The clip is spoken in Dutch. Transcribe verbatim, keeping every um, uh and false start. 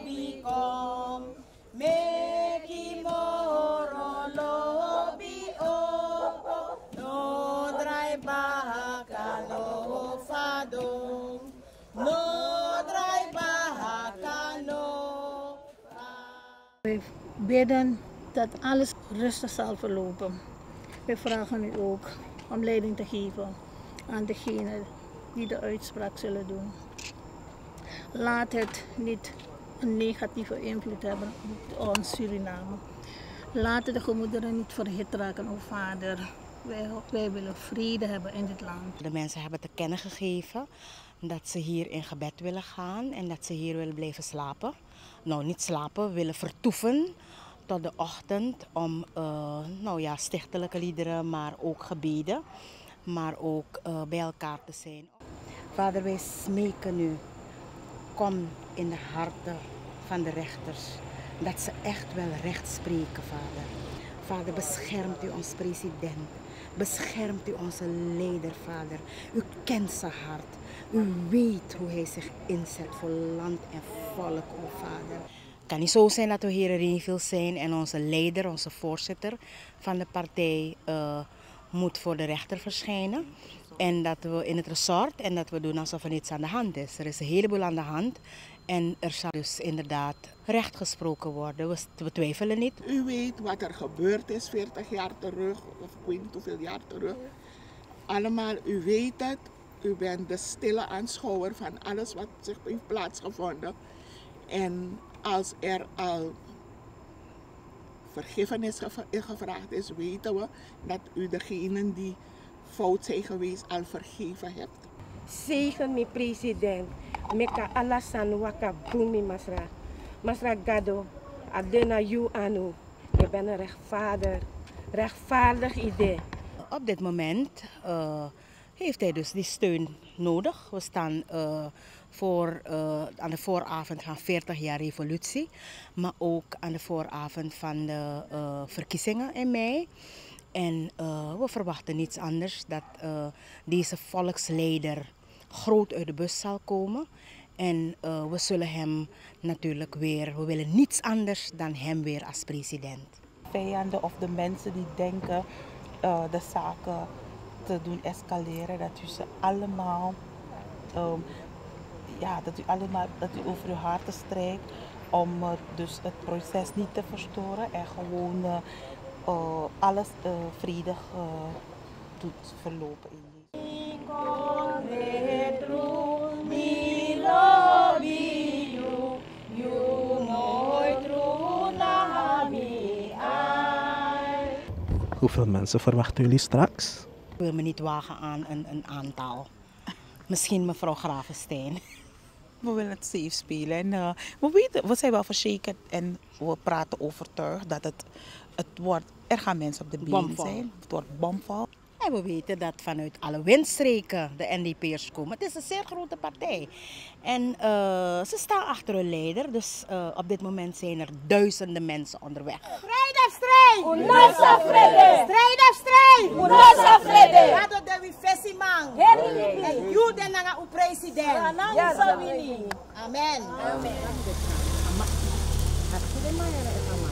lobby kom, meki moro lobby oko, no drai bahaka no fadong, no drai bahaka no. We bidden dat alles rustig zal verlopen. We vragen u ook om leiding te geven aan degenen die de uitspraak zullen doen. Laat het niet een negatieve invloed hebben op ons Suriname. Laten de gemoederen niet verhit raken, o Vader. Wij, wij willen vrede hebben in dit land. De mensen hebben te kennen gegeven dat ze hier in gebed willen gaan en dat ze hier willen blijven slapen. Nou, niet slapen, willen vertoeven tot de ochtend om uh, nou ja, stichtelijke liederen, maar ook gebeden, maar ook uh, bij elkaar te zijn. Vader, wij smeken u, kom in de harten van de rechters, dat ze echt wel recht spreken, Vader. Vader, beschermt u ons president, beschermt u onze leider, Vader. U kent zijn hart, u weet hoe hij zich inzet voor land en volk, o Vader. Het kan niet zo zijn dat we hier in Renville zijn en onze leider, onze voorzitter van de partij uh, moet voor de rechter verschijnen. En dat we in het resort en dat we doen alsof er niets aan de hand is. Er is een heleboel aan de hand en er zal dus inderdaad recht gesproken worden. We, we twijfelen niet. U weet wat er gebeurd is veertig jaar terug, of ik weet niet hoeveel jaar terug. Allemaal, u weet het. U bent de stille aanschouwer van alles wat zich heeft plaatsgevonden. En als er al vergiffenis gevraagd is, weten we dat u degenen die fout zijn geweest al vergeven hebt. Zegen mi president, meka alasan waka bumi masra. Masra gado, adena you anu. Je bent een rechtvaardig, rechtvaardig idee. Op dit moment uh, heeft hij dus die steun nodig. We staan uh, voor, uh, aan de vooravond van veertig jaar revolutie, maar ook aan de vooravond van de uh, verkiezingen in mei. En uh, we verwachten niets anders dan dat uh, deze volksleider groot uit de bus zal komen. En uh, we zullen hem natuurlijk weer, we willen niets anders dan hem weer als president. Vijanden of de mensen die denken uh, de zaken te doen escaleren, dat u ze allemaal, um, ja, dat u allemaal, dat u over uw harten strijkt om uh, dus het proces niet te verstoren en gewoon uh, uh, alles uh, vredig uh, doet verlopen in Hoeveel mensen verwachten jullie straks? Ik wil me niet wagen aan een, een aantal. Misschien mevrouw Gravenstein. We willen het safe spelen. En, uh, we, weten, we zijn wel verzekerd en we praten overtuigd dat het, het wordt, er gaan mensen op de been zijn. Het wordt bomvol. En we weten dat vanuit alle windstreken de N D P'ers komen. Het is een zeer grote partij. En uh, ze staan achter hun leider. Dus uh, op dit moment zijn er duizenden mensen onderweg. Strijd of strijd! Unasa vrede! Strijd of strijd! Unasa vrede! Laten we de vesti man. En you den na uw president. Amen. Amen.